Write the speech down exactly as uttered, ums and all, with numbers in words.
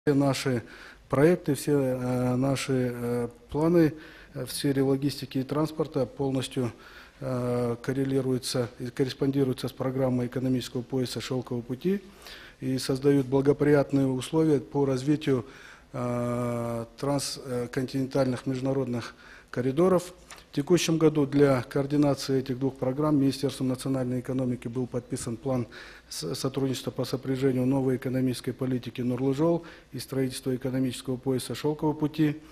Все наши проекты, все э, наши э, планы в сфере логистики и транспорта полностью э, коррелируются и корреспондируются с программой экономического пояса «Шелкового пути» и создают благоприятные условия по развитию э, трансконтинентальных международных коридоров. В текущем году для координации этих двух программ Министерством национальной экономики был подписан план сотрудничества по сопряжению новой экономической политики «Нурлы-Жол» и строительства экономического пояса «Шелкового пути».